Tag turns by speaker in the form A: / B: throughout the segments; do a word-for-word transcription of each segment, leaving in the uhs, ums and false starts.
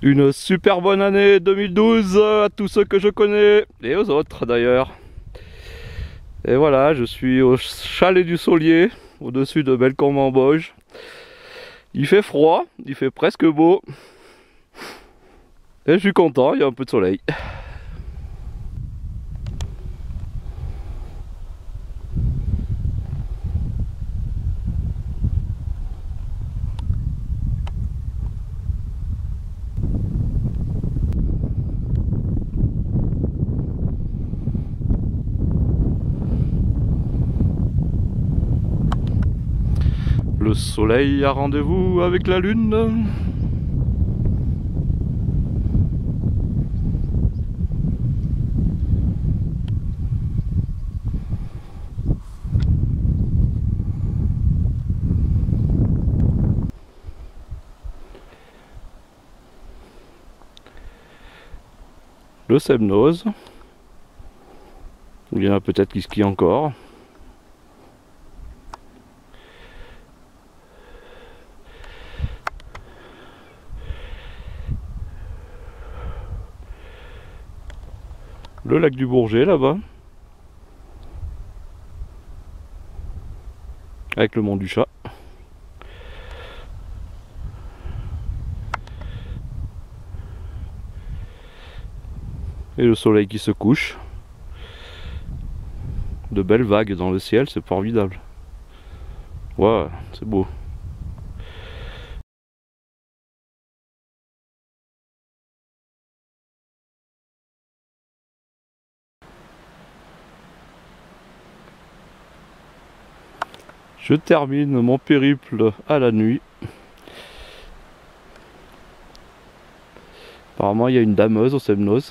A: Une super bonne année deux mille douze à tous ceux que je connais et aux autres d'ailleurs. Et voilà, je suis au chalet du Saulier, au-dessus de Bellecombe-en-Bauge. Il fait froid, il fait presque beau. Et je suis content, il y a un peu de soleil. Le soleil a rendez-vous avec la lune. Le Semnoz. Il y en a peut-être qui skient encore. Le lac du Bourget là-bas. Avec le mont du Chat. Et le soleil qui se couche. De belles vagues dans le ciel, c'est formidable. Ouais, c'est beau. Je termine mon périple à la nuit. Apparemment il y a une dameuse au Semnoz.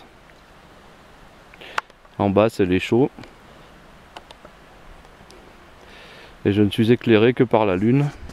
A: En bas c'est les chauds. Et je ne suis éclairé que par la lune.